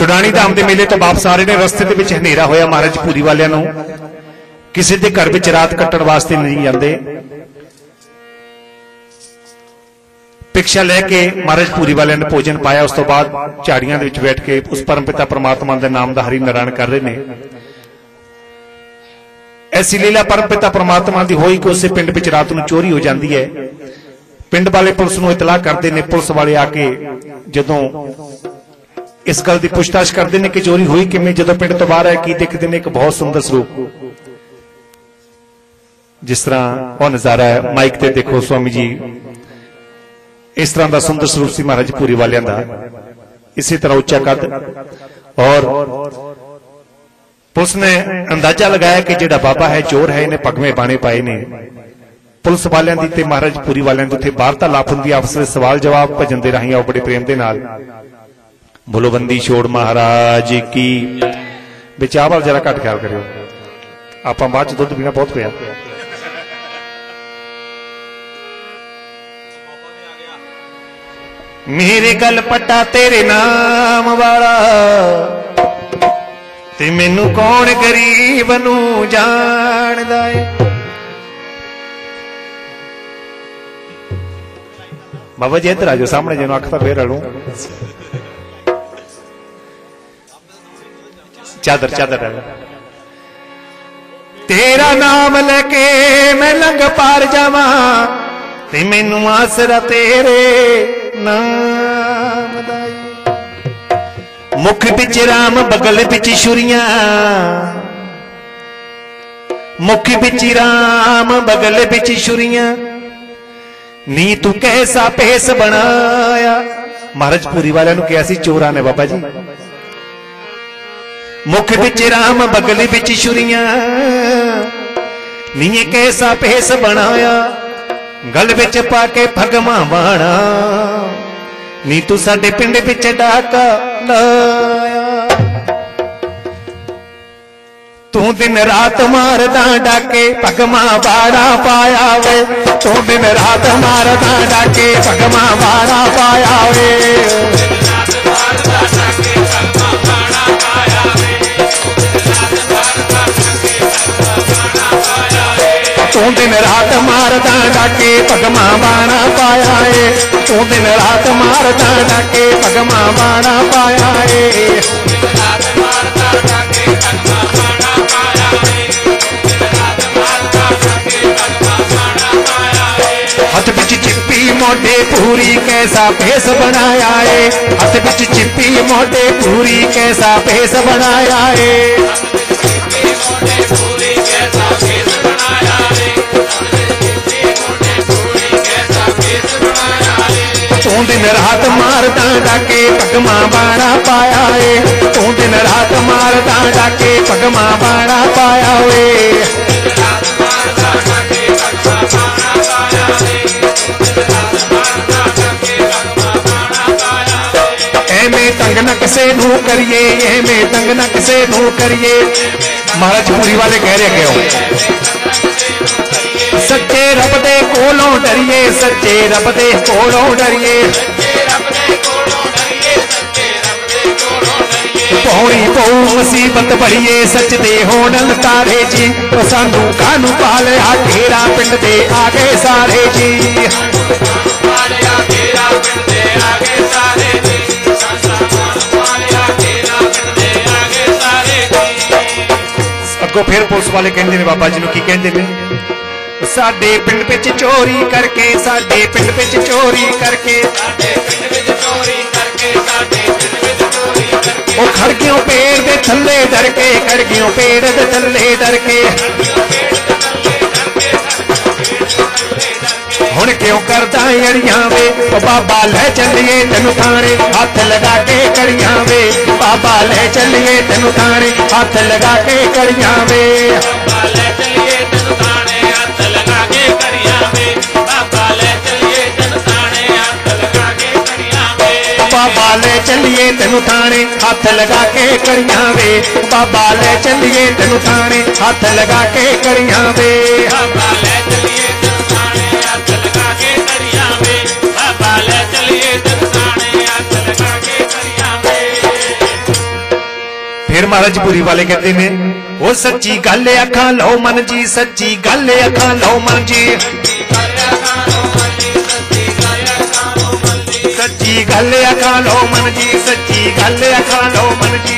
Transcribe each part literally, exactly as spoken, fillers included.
छुड़ानी धाम के मेले तो वापस आ रहे हैं। रस्ते के विच हनेरा होया महाराज भूरी वालियां नूं किसी के घर विच रात कट्टण वास्ते नहीं जाते। भिक्षा लैके महाराज भूरी वालियां ने भोजन पाया। उस तो बाद झाड़ियां दे विच बैठ के उस परमपिता परमात्मा के नाम का हरि नारायण कर रहे हैं। ऐसी लीला परमपिता परमात्मा की होई कि उस पिंड विच रात नूं चोरी हो जाती है। पिंड वाले पुलिस नूं इतलाह करते हैं। पुलिस वाले आके जदों इस गल की पुछताछ करते हैं कि चोरी हुई किवें, जदों पिंड तो बाहर है की देखते हैं एक बहुत सुंदर स्वरूप, जिस तरह वह नजारा है माइक ते देखो स्वामी जी, इस तरह का सुंदर स्वरूप सी महाराज भूरी वालियां दा। इसी तरह उच्चा कद। और पुलिस ने अंदाजा लगाया कि जिहड़ा बाबा है चोर है, इन्हें पगमे बाणे पाए ने। पुलिस वालियां दी ते महाराज भूरी वालियां दी उत्थे वार्तालाप हुंदी, आपस में सवाल जवाब भजन दे राहीं आओ बड़े प्रेम दे नाल। बोलो बंदी छोड़ महाराज की। विचार वाल जरा घट ख्याल करियो, आपां बाद च दुध पीना बहुत पिया। मेरे गल पट्टा तेरे नाम वाला ते मैनू कौन गरीब नू जानदा है। बाबा जी इधर आ जाओ सामने, जिन्हों अख तो फिर रलू। चादर चादर तेरा नाम लेके मैं लंघ पार जावा ते मैनू आसरा तेरे नाम दा। मुख बिच राम बगल बिच छुरियां, मुख बिच राम बगल बिच छुरियां, नी तू कैसा भेस बनाया। महाराज भूरी वालियां नूं कहा सी चोरां ने बाबा जी। मुख बिच राम बगल बिच छुरियां, नी कैसा भेस बनाया, गल बिच पाके भगमा बाणा, नी तू साडे पिंड बिच डाका लाया। तू दिन रात मारदा डाके भगमा बाड़ा पाया वे, तू दिन रात मारदा डाके भगमा बाड़ा पाया वे। तू दिन रात मारदा डाके भगमा बाणा पाया है, तू दिन रात मारदा डाके भगमा बाणा पाया है। हथ बिच चिप्पी मोटे पूरी कैसा भेस बनाया है, हथ बिच चिप्पी मोटे पूरी कैसा भेस बनाया है। तू दिन रात मारदा डाके भगमा बाणा पाया है, तू दिन रात मारदा डाके भगमा बाणा पाया है। एमें तंग न किसे नू करिए, एमें तंग न किसे नू करिए। महाराज भूरी वाले कह रहे क्यों? सच्चे रब दे कोलों डरिए, सच्चे रब दे कोलों डरिए। पौड़ी पऊ मुसीबत बड़िए, सच दे होण तारे जी, तो सानू कानू पालिया तेरा पिंड दे आगे सारे जी। अगो फिर पुलिस वाले कहते हैं बाबा जी नूं की कहते हैं, साडे पिंड विच चोरी करके, साडे पिंड विच चोरी करके, ओ खड़गियों पेड़ दे थल्ले डर के, खड़गियों पेड़ दे थल्ले डर के। हुण क्यों करदा अड़ियां वे, बाबा ले चलिए तेनू थाने, हाथ लगा के कड़ियां वे, बाबा ले चलिए तेनू थाने, हाथ लगा के कड़ियां वे। बाबा ले चलिए तेनू थाने, हाथ लगा के कड़ियां वे, बाबा ले चलिए तेनू थाने, हाथ लगा के कड़ियां वे। बाबा ले चलिए तेनू थाने, हाथ लगा के कड़ियां वे, बाबा ले चलिए तेनू थाने, हाथ लगा के कड़ियां वे। फिर महाराज पुरी वाले कहते ने ओ सच्ची गल अखां लो मन जी, सच्ची गल अखां लो मन जी, सच्ची गल अखां लो मन जी, सच्ची गल अखां लो मन जी।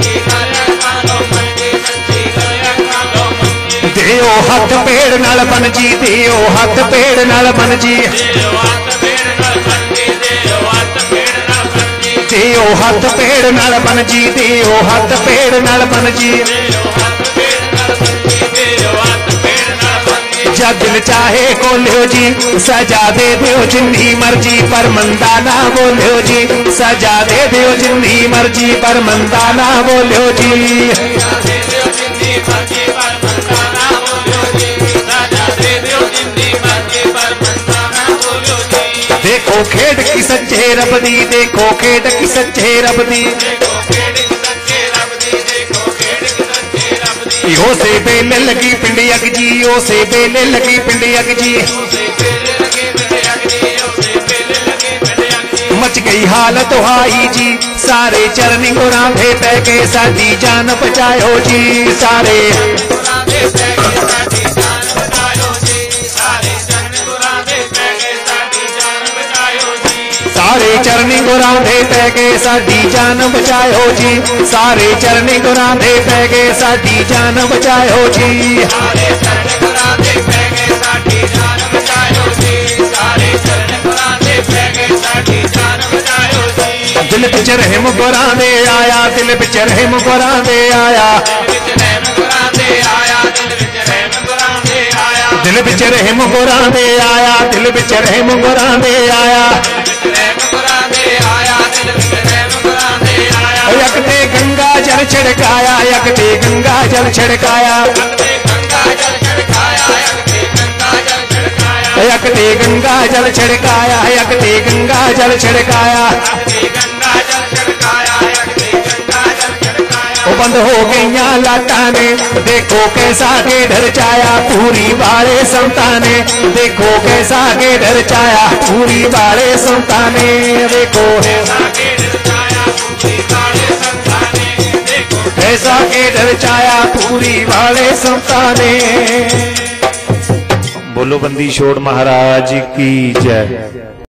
देओ हथ पेड़ नाल मन जी, देओ हथ पेड़ नाल मन जी, देओ हथ पेड़ नाल मन जी, देओ हथ पेड़ नाल मन जी। जा दिल चाहे खोलियो जी, सजा दे दियो जिन्नी मर्जी, पर मंदा ना बोलियो जी, सजा दे दियो जिन्नी मर्जी, पर मंदा ना बोलियो जी। देखो खेड की सच्चे रब दी, देखो खेड की सच्चे रब दी, यो से बेले लगी पिंडी अग जी, यो से बेले लगी पिंडी अग जी। मच गई हालत हाई जी, सारे चरनी गुरांधे पै के साडी जान बचायो जी, सारे सारे चरनी गुरांधे पै के साडी जान बचायो जी, सारे चरनी गुरांधे पै के साडी जान बचायो जी। दिल बिच रहम गुरांधे आया, दिल बिच रहम गुरांधे आया, दिल बिच रहम गुरांधे आया, दिल बिच रहम गुरांधे आया। यकते गंगा जल छिड़काया, यकते गंगा जल छिड़काया, यकते गंगा जल छिड़काया, यकते गंगा जल छिड़काया। बंद हो गईया लाटा ने, देखो कैसा के डर चाया, पूरी वाले संताने, देखो कैसा के डर चाया, पूरी वाले संताने, देखो कैसा के डर चाया, पूरी वाले संताने। बोलो बंदी छोड़ महाराज की जय।